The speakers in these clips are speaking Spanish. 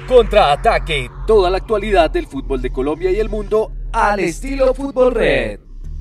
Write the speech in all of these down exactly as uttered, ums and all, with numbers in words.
Contraataque, toda la actualidad del fútbol de Colombia y el mundo al estilo Fútbol Red.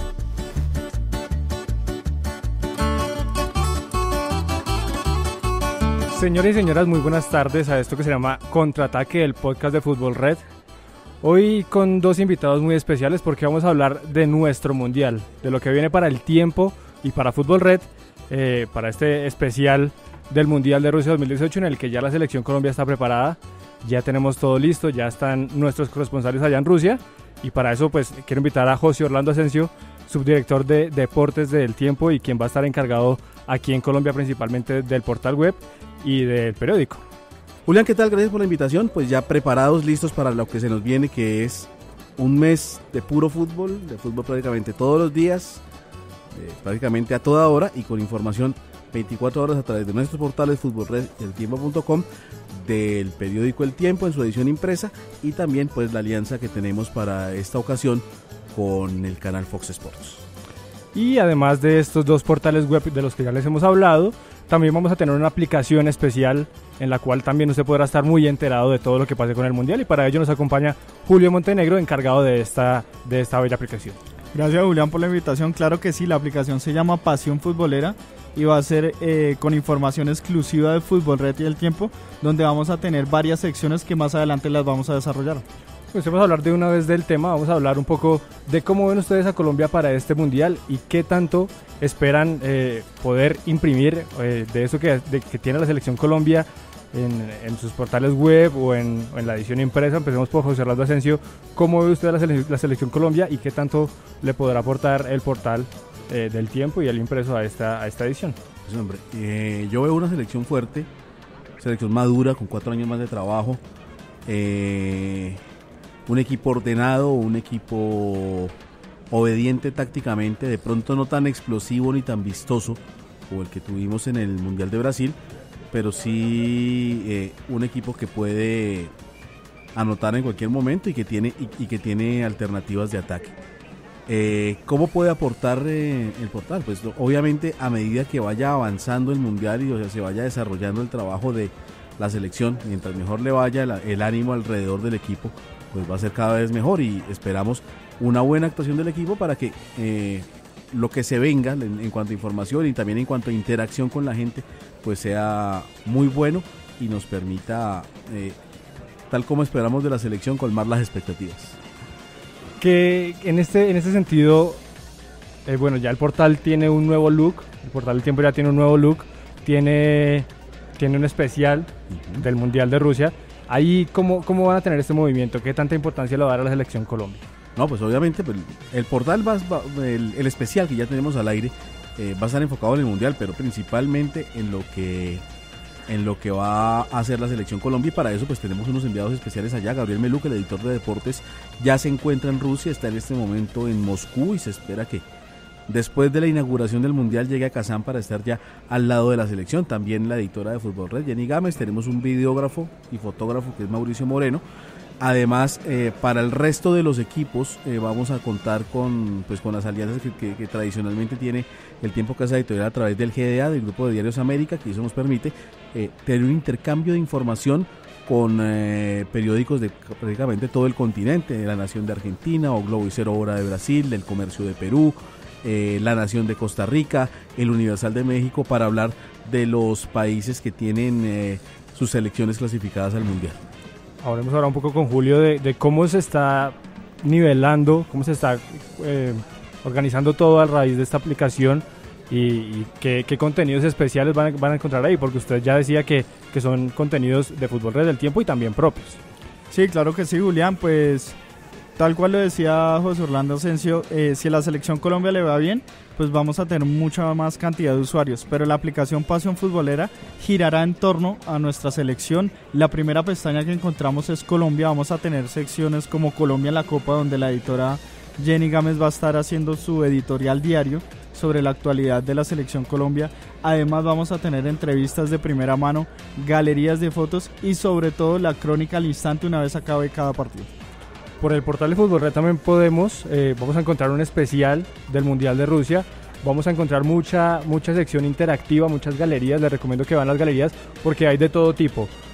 Señores y señoras, muy buenas tardes a esto que se llama Contraataque, el podcast de Fútbol Red. Hoy con dos invitados muy especiales porque vamos a hablar de nuestro mundial, de lo que viene para el tiempo y para Fútbol Red, eh, para este especial del Mundial de Rusia dos mil dieciocho en el que ya la selección Colombia está preparada. Ya tenemos todo listo, ya están nuestros corresponsales allá en Rusia y para eso pues quiero invitar a José Orlando Asensio, subdirector de Deportes del Tiempo y quien va a estar encargado aquí en Colombia principalmente del portal web y del periódico. Julián, ¿qué tal? Gracias por la invitación, pues ya preparados, listos para lo que se nos viene, que es un mes de puro fútbol, de fútbol prácticamente todos los días, eh, prácticamente a toda hora y con información veinticuatro horas a través de nuestros portales Fútbol Red y el tiempo punto com, del periódico El Tiempo en su edición impresa y también pues la alianza que tenemos para esta ocasión con el canal Fox Sports. Y además de estos dos portales web de los que ya les hemos hablado, también vamos a tener una aplicación especial en la cual también usted podrá estar muy enterado de todo lo que pase con el Mundial y para ello nos acompaña Julio Montenegro, encargado de esta, de esta bella aplicación. Gracias, Julián, por la invitación. Claro que sí, la aplicación se llama Pasión Futbolera y va a ser eh, con información exclusiva de Fútbol Red y El Tiempo, donde vamos a tener varias secciones que más adelante las vamos a desarrollar. Pues vamos a hablar de una vez del tema, vamos a hablar un poco de cómo ven ustedes a Colombia para este Mundial y qué tanto esperan eh, poder imprimir eh, de eso que, de, que tiene la selección Colombia en, en sus portales web o en, en la edición impresa. Empecemos por José Orlando Asensio. ¿Cómo ve usted la, sele- la selección Colombia y qué tanto le podrá aportar el portal eh, del Tiempo y el impreso a esta, a esta edición? Pues hombre, eh, yo veo una selección fuerte, selección madura, con cuatro años más de trabajo, eh, un equipo ordenado, un equipo obediente tácticamente, de pronto no tan explosivo ni tan vistoso como el que tuvimos en el Mundial de Brasil, pero sí eh, un equipo que puede anotar en cualquier momento y que tiene, y, y que tiene alternativas de ataque. Eh, ¿Cómo puede aportar eh, el portal? Pues obviamente a medida que vaya avanzando el Mundial y o sea, se vaya desarrollando el trabajo de la selección, mientras mejor le vaya la, el ánimo alrededor del equipo, pues va a ser cada vez mejor y esperamos una buena actuación del equipo para que eh, lo que se venga en, en cuanto a información y también en cuanto a interacción con la gente pues sea muy bueno y nos permita, eh, tal como esperamos de la selección, colmar las expectativas. Que en este, en este sentido, eh, bueno, ya el portal tiene un nuevo look, el portal del Tiempo ya tiene un nuevo look, tiene, tiene un especial uh-huh. del Mundial de Rusia. Ahí, ¿cómo, ¿cómo van a tener este movimiento? ¿Qué tanta importancia le va a dar a la selección Colombia? No, pues obviamente pues, el portal, va, va, el, el especial que ya tenemos al aire, eh, va a estar enfocado en el Mundial, pero principalmente en lo que en lo que va a hacer la selección Colombia, y para eso pues tenemos unos enviados especiales allá. Gabriel Meluc, el editor de deportes, ya se encuentra en Rusia, está en este momento en Moscú y se espera que después de la inauguración del Mundial llegue a Kazán para estar ya al lado de la selección. También la editora de Fútbol Red, Jenny Gámez, tenemos un videógrafo y fotógrafo que es Mauricio Moreno. Además, eh, para el resto de los equipos eh, vamos a contar con, pues, con las alianzas que, que, que tradicionalmente tiene el Tiempo Casa Editorial a través del G D A, del Grupo de Diarios América, que eso nos permite eh, tener un intercambio de información con eh, periódicos de prácticamente todo el continente, de La Nación de Argentina, O Globo y Cero Hora de Brasil, El Comercio de Perú, eh, La Nación de Costa Rica, El Universal de México, para hablar de los países que tienen eh, sus selecciones clasificadas al Mundial. Ahora hemos hablado un poco con Julio de, de cómo se está nivelando, cómo se está eh, organizando todo a raíz de esta aplicación y, y qué, qué contenidos especiales van a, van a encontrar ahí, porque usted ya decía que, que son contenidos de Fútbol Red del Tiempo y también propios. Sí, claro que sí, Julián, pues tal cual lo decía José Orlando Asensio, eh, si a la selección Colombia le va bien, pues vamos a tener mucha más cantidad de usuarios, pero la aplicación Pasión Futbolera girará en torno a nuestra selección. La primera pestaña que encontramos es Colombia, vamos a tener secciones como Colombia en la Copa, donde la editora Jenny Gámez va a estar haciendo su editorial diario sobre la actualidad de la selección Colombia. Además vamos a tener entrevistas de primera mano, galerías de fotos y sobre todo la crónica al instante una vez acabe cada partido. Por el portal de Fútbol Red también podemos, eh, vamos a encontrar un especial del Mundial de Rusia, vamos a encontrar mucha, mucha sección interactiva, muchas galerías. Les recomiendo que van a las galerías porque hay de todo tipo.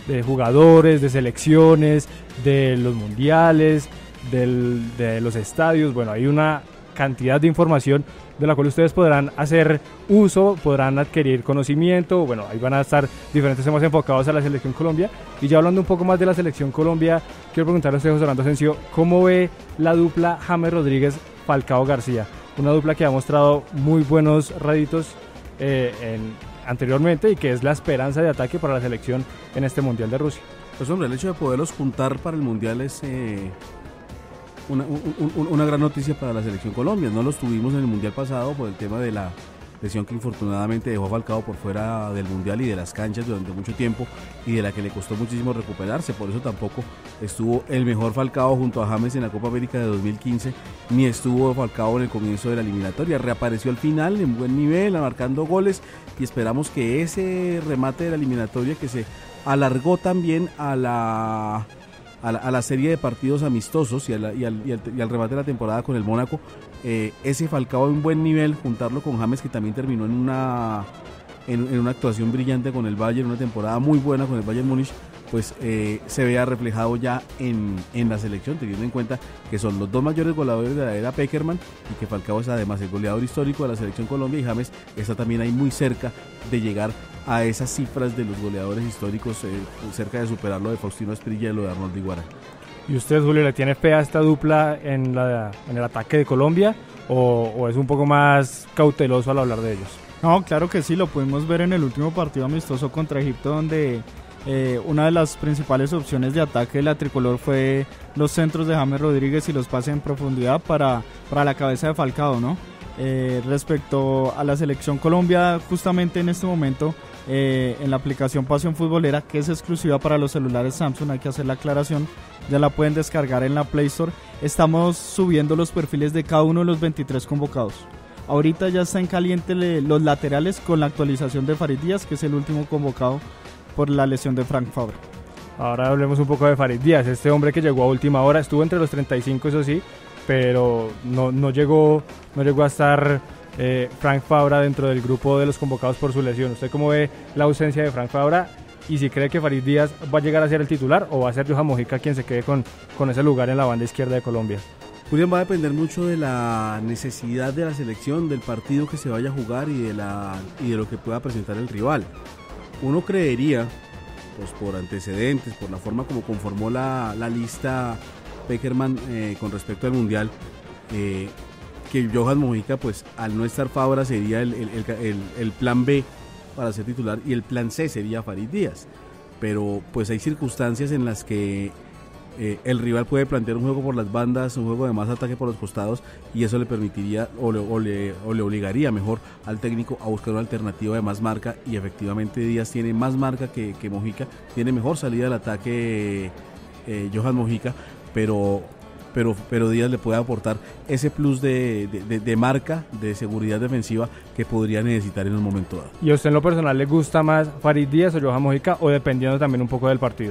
de jugadores, de selecciones, de los mundiales, del, de los estadios. Bueno, hay una cantidad de información de la cual ustedes podrán hacer uso, podrán adquirir conocimiento. Bueno, ahí van a estar diferentes temas enfocados a la Selección Colombia. Y ya hablando un poco más de la Selección Colombia, quiero preguntarle a usted, José Orlando Asensio, ¿cómo ve la dupla James Rodríguez Falcao García? Una dupla que ha mostrado muy buenos réditos eh, en, anteriormente y que es la esperanza de ataque para la selección en este Mundial de Rusia. Pues hombre, el hecho de poderlos juntar para el Mundial es eh, una, un, un, una gran noticia para la Selección Colombia. No los tuvimos en el Mundial pasado por el tema de la lesión que infortunadamente dejó a Falcao por fuera del Mundial y de las canchas durante mucho tiempo, y de la que le costó muchísimo recuperarse. Por eso tampoco estuvo el mejor Falcao junto a James en la Copa América de dos mil quince, ni estuvo Falcao en el comienzo de la eliminatoria. Reapareció al final en buen nivel, marcando goles, y esperamos que ese remate de la eliminatoria, que se alargó también a la a la, a la serie de partidos amistosos y, a la, y, al, y, al, y al remate de la temporada con el Mónaco, eh, ese Falcao en buen nivel, juntarlo con James, que también terminó en una en, en una actuación brillante con el Bayern, una temporada muy buena con el Bayern Múnich, pues eh, se vea reflejado ya en, en la selección, teniendo en cuenta que son los dos mayores goleadores de la era Pekerman, y que Falcao es además el goleador histórico de la Selección Colombia, y James está también ahí muy cerca de llegar a esas cifras de los goleadores históricos, eh, cerca de superar lo de Faustino Asprilla y lo de Arnoldo Iguarán. ¿Y usted, Julio, le tiene fe a esta dupla en, la, en el ataque de Colombia, o, o es un poco más cauteloso al hablar de ellos? No, claro que sí, lo pudimos ver en el último partido amistoso contra Egipto, donde eh, una de las principales opciones de ataque de la tricolor fue los centros de James Rodríguez y los pases en profundidad para, para la cabeza de Falcao, ¿no? Eh, respecto a la Selección Colombia, justamente en este momento, eh, en la aplicación Pasión Futbolera, que es exclusiva para los celulares Samsung, hay que hacer la aclaración, ya la pueden descargar en la Play Store. Estamos subiendo los perfiles de cada uno de los veintitrés convocados. Ahorita ya están calientes los laterales con la actualización de Farid Díaz, que es el último convocado por la lesión de Frank Fabra. Ahora hablemos un poco de Farid Díaz, este hombre que llegó a última hora, estuvo entre los treinta y cinco, eso sí, pero no, no, llegó, no llegó a estar eh, Frank Fabra dentro del grupo de los convocados por su lesión. ¿Usted cómo ve la ausencia de Frank Fabra? Y si cree que Farid Díaz va a llegar a ser el titular, o va a ser Johan Mojica quien se quede con, con ese lugar en la banda izquierda de Colombia. Julián, va a depender mucho de la necesidad de la selección, del partido que se vaya a jugar y de, la, y de lo que pueda presentar el rival. Uno creería, pues por antecedentes, por la forma como conformó la, la lista Pekerman eh, con respecto al Mundial, eh, que Johan Mojica, pues al no estar Fabra, sería el, el, el, el, el plan B para ser titular, y el plan C sería Farid Díaz. Pero pues hay circunstancias en las que Eh, el rival puede plantear un juego por las bandas, un juego de más ataque por los costados, y eso le permitiría o le, o le, o le obligaría mejor al técnico a buscar una alternativa de más marca, y efectivamente Díaz tiene más marca que, que Mojica, tiene mejor salida al ataque eh, Johan Mojica, pero, pero, pero Díaz le puede aportar ese plus de, de, de, de marca, de seguridad defensiva que podría necesitar en un momento dado. ¿Y a usted en lo personal le gusta más Farid Díaz o Johan Mojica, o dependiendo también un poco del partido?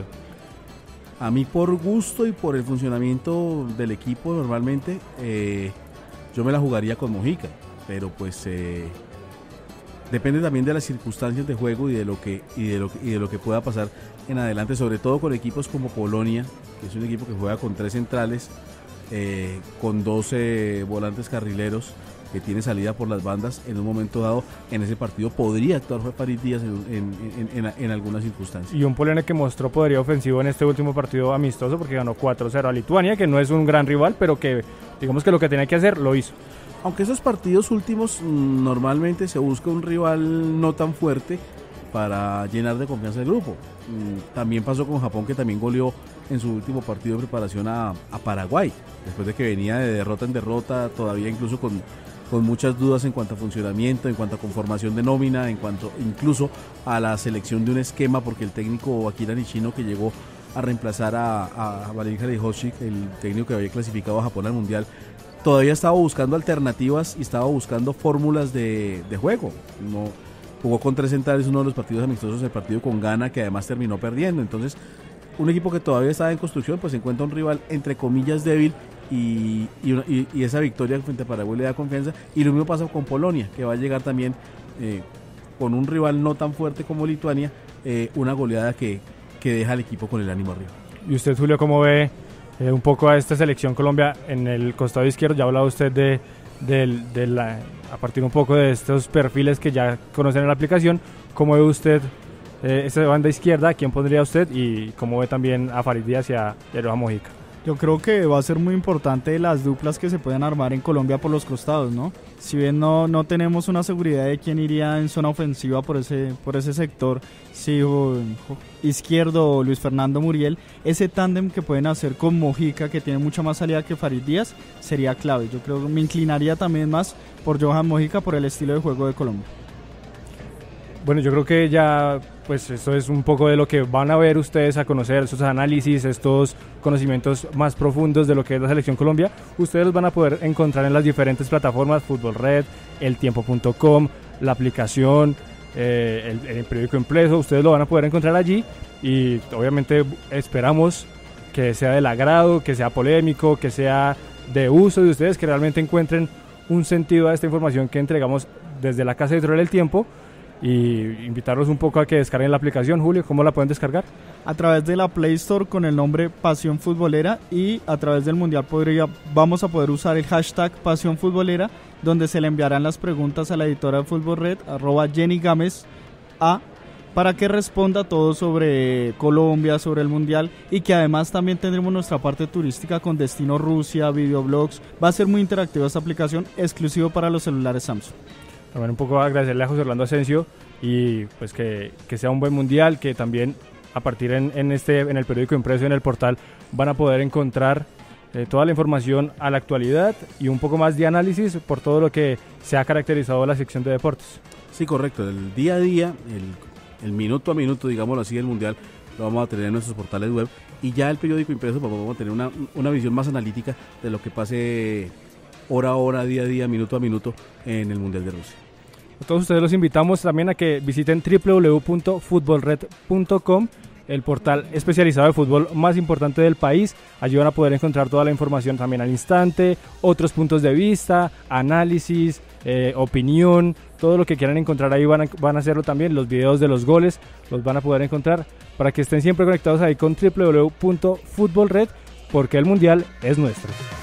A mí, por gusto y por el funcionamiento del equipo, normalmente eh, yo me la jugaría con Mojica, pero pues eh, depende también de las circunstancias de juego y de lo que y de lo que, y de lo que pueda pasar en adelante, sobre todo con equipos como Polonia, que es un equipo que juega con tres centrales, eh, con doce volantes carrileros, que tiene salida por las bandas. En un momento dado, en ese partido podría actuar Farid Díaz en, en, en, en, en algunas circunstancias. Y un Polonia que mostró poderío ofensivo en este último partido amistoso, porque ganó cuatro cero a Lituania, que no es un gran rival, pero que digamos que lo que tenía que hacer lo hizo. Aunque esos partidos últimos mmm, normalmente se busca un rival no tan fuerte para llenar de confianza el grupo. Mmm, también pasó con Japón, que también goleó en su último partido de preparación a, a Paraguay, después de que venía de derrota en derrota, todavía incluso con con muchas dudas en cuanto a funcionamiento, en cuanto a conformación de nómina, en cuanto incluso a la selección de un esquema, porque el técnico Akira Nishino, que llegó a reemplazar a, a Valery Salihamidzic, el técnico que había clasificado a Japón al Mundial, todavía estaba buscando alternativas y estaba buscando fórmulas de, de juego. No, jugó con tres centrales uno de los partidos amistosos, el partido con Ghana, que además terminó perdiendo. Entonces, un equipo que todavía estaba en construcción, pues encuentra un rival entre comillas débil, Y, y, y esa victoria frente a Paraguay le da confianza. Y lo mismo pasa con Polonia, que va a llegar también eh, con un rival no tan fuerte como Lituania, eh, una goleada que que deja al equipo con el ánimo arriba. ¿Y usted, Julio, cómo ve eh, un poco a esta selección Colombia en el costado izquierdo? Ya ha hablado usted de, de, de la, a partir un poco de estos perfiles que ya conocen en la aplicación. ¿Cómo ve usted eh, esta banda izquierda? ¿A quién pondría usted? Y cómo ve también a Farid Díaz y a, y a Johan Mojica. Yo creo que va a ser muy importante las duplas que se pueden armar en Colombia por los costados, ¿no? Si bien no, no tenemos una seguridad de quién iría en zona ofensiva por ese, por ese sector, si o, izquierdo o Luis Fernando Muriel, ese tándem que pueden hacer con Mojica, que tiene mucha más salida que Farid Díaz, sería clave. Yo creo que me inclinaría también más por Johan Mojica por el estilo de juego de Colombia. Bueno, yo creo que ya, pues esto es un poco de lo que van a ver ustedes a conocer, estos análisis, estos conocimientos más profundos de lo que es la Selección Colombia. Ustedes los van a poder encontrar en las diferentes plataformas, Fútbol Red, el tiempo punto com, la aplicación, eh, el, el periódico impreso. Ustedes lo van a poder encontrar allí y obviamente esperamos que sea del agrado, que sea polémico, que sea de uso de ustedes, que realmente encuentren un sentido a esta información que entregamos desde la Casa Editorial del Tiempo. Y invitarlos un poco a que descarguen la aplicación. Julio, ¿cómo la pueden descargar? A través de la Play Store con el nombre Pasión Futbolera, y a través del Mundial podría, vamos a poder usar el hashtag Pasión Futbolera, donde se le enviarán las preguntas a la editora de Fútbol Red, arroba Jenny Gámez A, para que responda todo sobre Colombia, sobre el Mundial, y que además también tendremos nuestra parte turística con Destino Rusia, videoblogs. Va a ser muy interactiva esta aplicación, exclusivo para los celulares Samsung. También un poco agradecerle a José Orlando Asensio y pues que, que sea un buen mundial, que también a partir en, en, este, en el periódico impreso, en el portal, van a poder encontrar eh, toda la información a la actualidad y un poco más de análisis por todo lo que se ha caracterizado la sección de deportes. Sí, correcto, el día a día, el, el minuto a minuto, digámoslo así, del mundial lo vamos a tener en nuestros portales web, y ya el periódico impreso pues, vamos a tener una, una visión más analítica de lo que pase hora a hora, día a día, minuto a minuto en el Mundial de Rusia. A todos ustedes los invitamos también a que visiten doble u doble u doble u punto fútbol red punto com, el portal especializado de fútbol más importante del país. Allí van a poder encontrar toda la información también al instante, otros puntos de vista, análisis, eh, opinión, todo lo que quieran encontrar ahí van a, van a hacerlo también. Los videos de los goles los van a poder encontrar para que estén siempre conectados ahí con doble u doble u doble u punto fútbol red, porque el mundial es nuestro.